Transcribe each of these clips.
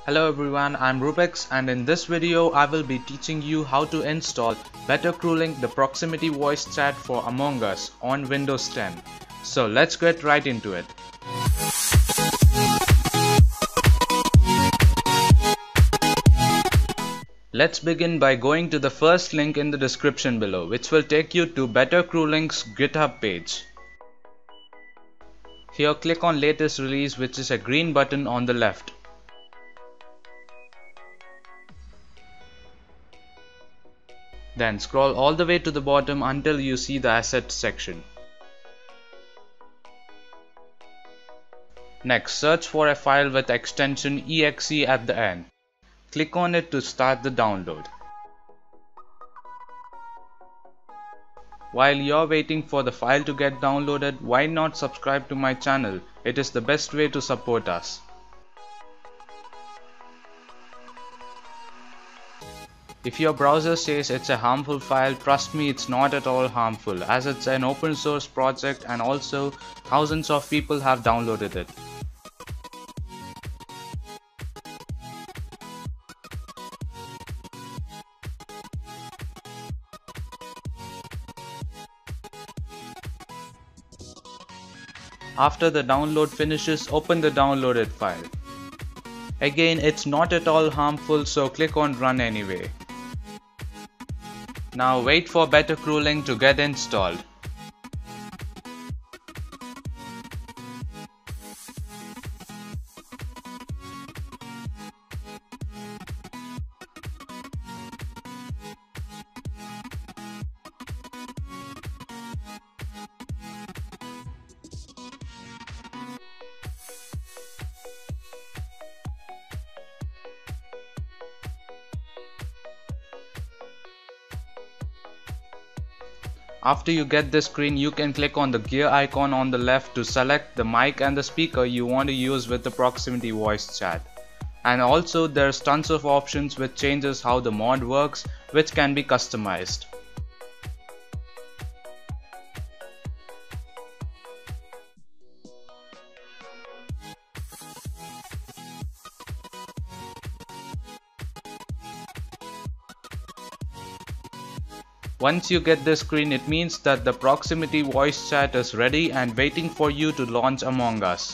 Hello everyone, I'm Rubex, and in this video I will be teaching you how to install Better CrewLink, the proximity voice chat for Among Us on Windows 10. So let's get right into it. Let's begin by going to the first link in the description below, which will take you to Better CrewLink's GitHub page. Here click on latest release, which is a green button on the left. Then scroll all the way to the bottom until you see the assets section. Next, search for a file with extension exe at the end. Click on it to start the download. While you're waiting for the file to get downloaded, why not subscribe to my channel? It is the best way to support us. If your browser says it's a harmful file, trust me, it's not at all harmful, as it's an open source project and also thousands of people have downloaded it. After the download finishes, open the downloaded file. Again, it's not at all harmful, so click on run anyway. Now wait for Better CrewLink to get installed. After you get this screen, you can click on the gear icon on the left to select the mic and the speaker you want to use with the proximity voice chat. And also there's tons of options which changes how the mod works, which can be customized. Once you get this screen, it means that the proximity voice chat is ready and waiting for you to launch Among Us.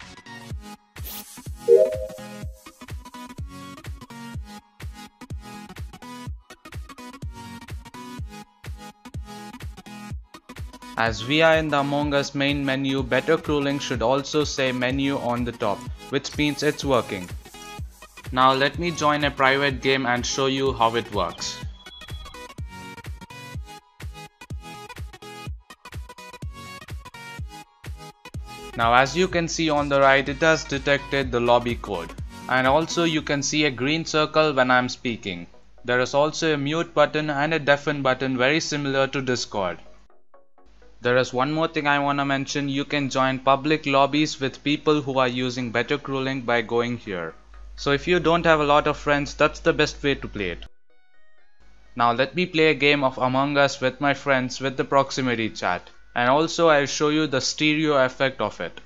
As we are in the Among Us main menu, Better CrewLink should also say menu on the top, which means it's working. Now let me join a private game and show you how it works. Now as you can see on the right, it has detected the lobby code, and also you can see a green circle when I'm speaking. There is also a mute button and a deafen button, very similar to Discord. There is one more thing I wanna mention. You can join public lobbies with people who are using Better CrewLink by going here. So if you don't have a lot of friends, that's the best way to play it. Now let me play a game of Among Us with my friends with the proximity chat. And also I'll show you the stereo effect of it.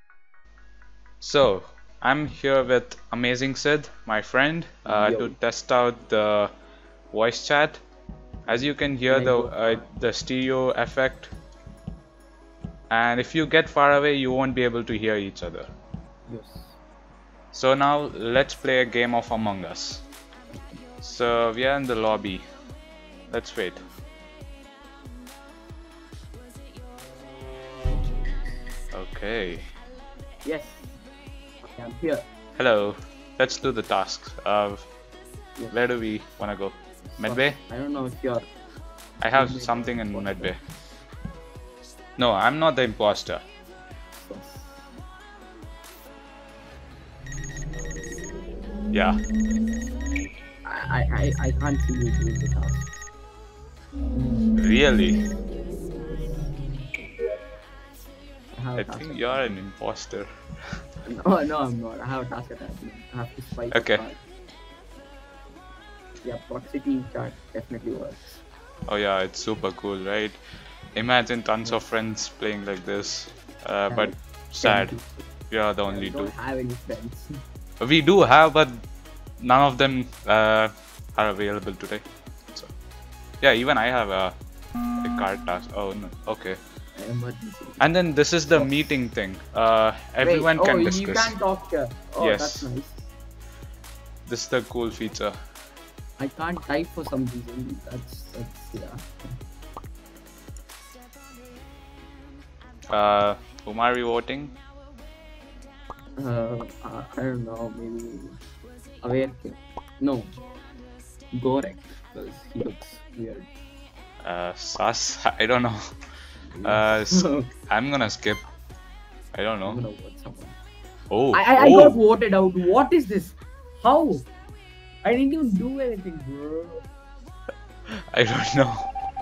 So I'm here with Amazing Sid, my friend, to test out the voice chat. As you can hear the stereo effect, and if you get far away you won't be able to hear each other. Yes. So now let's play a game of Among Us. So we are in the lobby. Let's wait. Okay. Yes. I'm here. Hello. Let's do the tasks. Yes. Where do we wanna go? Medbay? I don't know if you're... I have something in Medbay. No, I'm not the imposter. Yes. Yeah. I can't see you doing the task. Really? I I think you're an imposter. No, I'm not. I have a task at hand. I have to spike. Okay. Yeah, proximity chat definitely works. Oh yeah, it's super cool, right? Imagine tons of friends playing like this, but sad. We are the only We don't two. have any friends. We do have, but none of them are available today. So yeah, even I have a card task. Oh no, okay. Emergency. And then this is the meeting thing. Everyone Wait, can you discuss. can talk here. Oh, Yes. that's nice. This is the cool feature. I can't type for some reason. That's yeah. Whom are we voting? I don't know, maybe Aware. No, Gorek, because he looks weird. Sus? I don't know. I'm gonna skip. I don't I'm know. gonna vote someone. Oh, I got voted out. What is this? How? I didn't even do anything, bro. I don't know.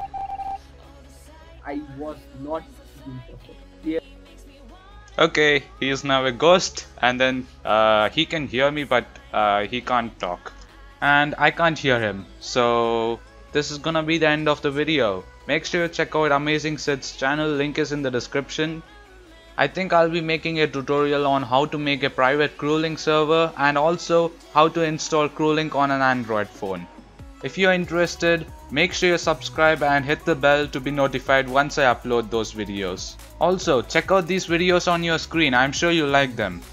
I was not being perfect. Yeah. Okay, he is now a ghost, and then he can hear me, but he can't talk, and I can't hear him. So this is gonna be the end of the video. Make sure you check out Amazing Sid's channel. Link is in the description. I think I'll be making a tutorial on how to make a private CrewLink server and also how to install CrewLink on an Android phone. If you're interested, make sure you subscribe and hit the bell to be notified once I upload those videos. Also, check out these videos on your screen, I'm sure you like them.